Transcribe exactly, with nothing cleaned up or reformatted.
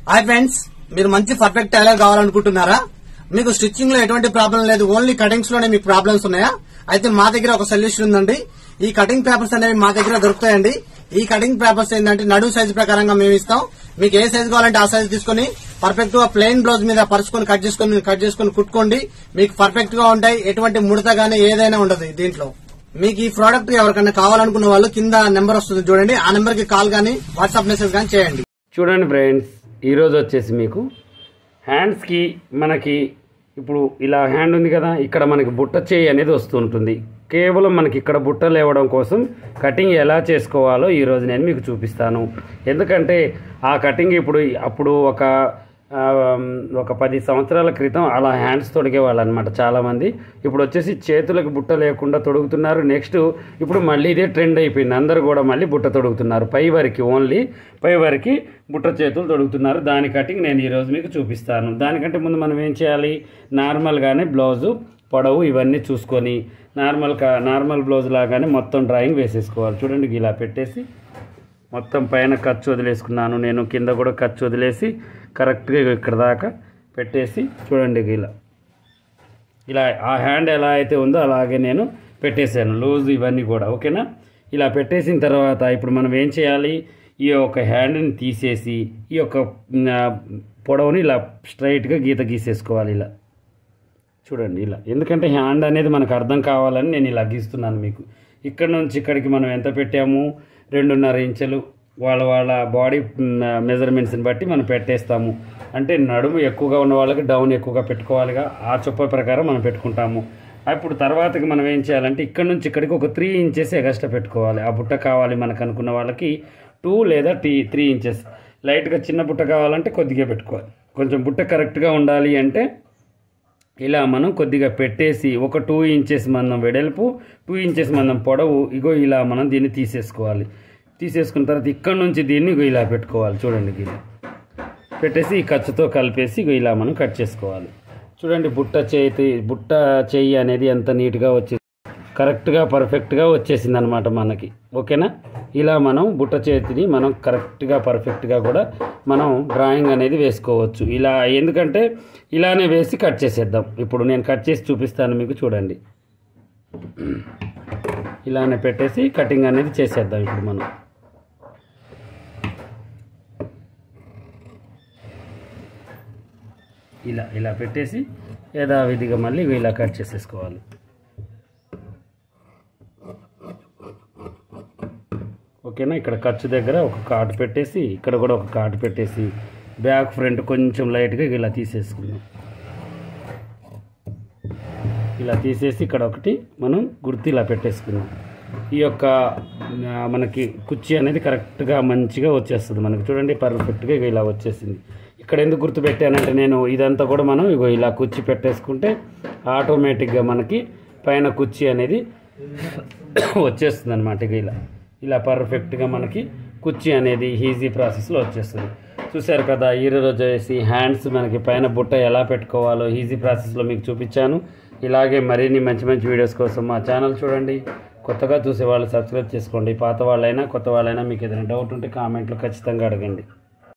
Hi friends, మీరు మంచి perfect tailor కావాలనుకుంటున్నారా? మీకు స్టిచ్చింగ్ లో ఎటువంటి ప్రాబ్లం లేదు, ఓన్లీ కటింగ్స్ లోనే మీకు ప్రాబ్లమ్స్ ఉన్నాయా? అయితే మా దగ్గర ఒక సొల్యూషన్ ఉందండి. ఈ కటింగ్ పేపర్స్ అనేవి మా దగ్గర దొరుకుతాయండి. ఈ కటింగ్ పేపర్స్ ఏంటంటే నడు సైజు ప్రకారంగా మేము ఇస్తాం. మీకు ఏ సైజు కావాలంటే ఆ సైజు తీసుకుని పర్ఫెక్ట్ గా ప్లెయిన్ బ్లౌజ్ మీద పరుచుకొని కట్ చేసుకుని కట్ చేసుకుని కుట్టుకోండి. మీకు పర్ఫెక్ట్ గా ఉంటాయి, ఎటువంటి ముడత గానీ ఏదైనా ఉండదు దీంట్లో. మీకు ఈ ప్రోడక్ట్ ఎవరికైనా కావాలనుకున్న వాళ్ళు కింద నెంబర్ వస్తుంది చూడండి, ఆ నెంబర్ కి కాల్ గానీ వాట్సాప్ మెసేజ్ గానీ చేయండి. చూడండి ఫ్రెండ్స్, ఈరోజు వచ్చేసి మీకు హ్యాండ్స్కి మనకి ఇప్పుడు ఇలా హ్యాండ్ ఉంది కదా, ఇక్కడ మనకి బుట్ట చేయి అనేది వస్తుంటుంది. కేవలం మనకి ఇక్కడ బుట్ట లేవడం కోసం కటింగ్ ఎలా చేసుకోవాలో ఈరోజు నేను మీకు చూపిస్తాను. ఎందుకంటే ఆ కటింగ్ ఇప్పుడు అప్పుడు ఒక ఒక పది సంవత్సరాల క్రితం అలా హ్యాండ్స్ తొడిగేవాళ్ళు అనమాట చాలామంది. ఇప్పుడు వచ్చేసి చేతులకు బుట్ట లేకుండా తొడుగుతున్నారు. నెక్స్ట్ ఇప్పుడు మళ్ళీ ఇదే ట్రెండ్ అయిపోయింది, అందరూ కూడా మళ్ళీ బుట్ట తొడుగుతున్నారు. పై వరకు ఓన్లీ పై వరకు బుట్ట చేతులు తొడుగుతున్నారు. దాని కటింగ్ నేను ఈరోజు మీకు చూపిస్తాను. దానికంటే ముందు మనం ఏం చేయాలి, నార్మల్గానే బ్లౌజు పొడవు ఇవన్నీ చూసుకొని నార్మల్ నార్మల్ బ్లౌజ్ లాగానే మొత్తం డ్రాయింగ్ వేసేసుకోవాలి. చూడండి, ఇలా పెట్టేసి మొత్తం పైన ఖర్చు వదిలేసుకున్నాను నేను, కింద కూడా ఖర్చు వదిలేసి కరెక్ట్గా ఇక్కడ దాకా పెట్టేసి చూడండి, ఇలా ఇలా ఆ హ్యాండ్ ఎలా అయితే ఉందో అలాగే నేను పెట్టేశాను, లూజ్ ఇవన్నీ కూడా. ఓకేనా? ఇలా పెట్టేసిన తర్వాత ఇప్పుడు మనం ఏం చేయాలి, ఈ యొక్క హ్యాండ్ని తీసేసి ఈ యొక్క పొడవుని ఇలా స్ట్రైట్గా గీత గీసేసుకోవాలి. ఇలా చూడండి, ఇలా. ఎందుకంటే హ్యాండ్ అనేది మనకు అర్థం కావాలని నేను ఇలా గీస్తున్నాను మీకు. ఇక్కడ నుంచి ఇక్కడికి మనం ఎంత పెట్టాము, రెండున్నర ఇంచులు వాళ్ళ వాళ్ళ బాడీ మెజర్మెంట్స్ని బట్టి మనం పెట్టేస్తాము. అంటే నడుము ఎక్కువగా ఉన్న వాళ్ళకి డౌన్ ఎక్కువగా పెట్టుకోవాలిగా, ఆ చొప్ప ప్రకారం మనం పెట్టుకుంటాము. అప్పుడు తర్వాతకి మనం ఏం చేయాలంటే ఇక్కడ నుంచి ఇక్కడికి ఒక త్రీ ఇంచెస్ ఎగస్ట్రా పెట్టుకోవాలి. ఆ బుట్ట కావాలి మనకు అనుకున్న వాళ్ళకి టూ లేదా టీ త్రీ ఇంచెస్ లైట్గా చిన్న బుట్ట కావాలంటే కొద్దిగా పెట్టుకోవాలి. కొంచెం బుట్ట కరెక్ట్గా ఉండాలి అంటే ఇలా మనం కొద్దిగా పెట్టేసి ఒక టూ ఇంచెస్ మందం వెడల్పు, టూ ఇంచెస్ మందం పొడవు, ఇగో ఇలా మనం దీన్ని తీసేసుకోవాలి. తీసేసుకున్న తర్వాత ఇక్కడ నుంచి దీన్ని ఇగో ఇలా పెట్టుకోవాలి. చూడండి, ఇలా పెట్టేసి ఈ ఖర్చుతో కలిపేసి ఇగో ఇలా మనం కట్ చేసుకోవాలి. చూడండి, బుట్ట చేతి బుట్ట చెయ్యి అనేది ఎంత నీట్గా వచ్చేసి కరెక్ట్గా పర్ఫెక్ట్గా వచ్చేసింది అనమాట మనకి. ఓకేనా? ఇలా మనం బుట్ట చేతిని మనం కరెక్ట్గా పర్ఫెక్ట్గా కూడా మనం డ్రాయింగ్ అనేది వేసుకోవచ్చు. ఇలా ఎందుకంటే ఇలానే వేసి కట్ చేసేద్దాం. ఇప్పుడు నేను కట్ చేసి చూపిస్తాను మీకు. చూడండి, ఇలానే పెట్టేసి కటింగ్ అనేది చేసేద్దాం. ఇప్పుడు మనం ఇలా ఇలా పెట్టేసి యథావిధిగా మళ్ళీ ఇలా కట్ చేసేసుకోవాలి. ఓకేనా? ఇక్కడ ఖర్చు దగ్గర ఒక కాటు పెట్టేసి ఇక్కడ కూడా ఒక కాటు పెట్టేసి బ్యాక్ ఫ్రంట్ కొంచెం లైట్గా ఇలా తీసేసుకుందాం. ఇలా తీసేసి ఇక్కడ ఒకటి మనం గుర్తు ఇలా పెట్టేసుకుందాం. ఈ యొక్క మనకి కుర్చీ అనేది కరెక్ట్గా మంచిగా వచ్చేస్తుంది మనకి. చూడండి, పర్ఫెక్ట్గా ఇలా వచ్చేసింది. ఇక్కడ ఎందుకు గుర్తు పెట్టానంటే నేను ఇదంతా కూడా మనం ఇగో ఇలా కుర్చీ పెట్టేసుకుంటే ఆటోమేటిక్గా మనకి పైన కుర్చీ అనేది వచ్చేస్తుంది అనమాట. ఇక ఇలా ఇలా పర్ఫెక్ట్గా మనకి కుర్చీ అనేది ఈజీ ప్రాసెస్లో వచ్చేస్తుంది. చూశారు కదా, ఈరోజు వచ్చేసి హ్యాండ్స్ మనకి పైన బుట్ట ఎలా పెట్టుకోవాలో ఈజీ ప్రాసెస్లో మీకు చూపించాను. ఇలాగే మరిన్ని మంచి మంచి వీడియోస్ కోసం మా ఛానల్ చూడండి. కొత్తగా చూసే వాళ్ళు సబ్స్క్రైబ్ చేసుకోండి. పాత వాళ్ళైనా కొత్త వాళ్ళైనా మీకు ఏదైనా డౌట్ ఉంటే కామెంట్లో ఖచ్చితంగా అడగండి.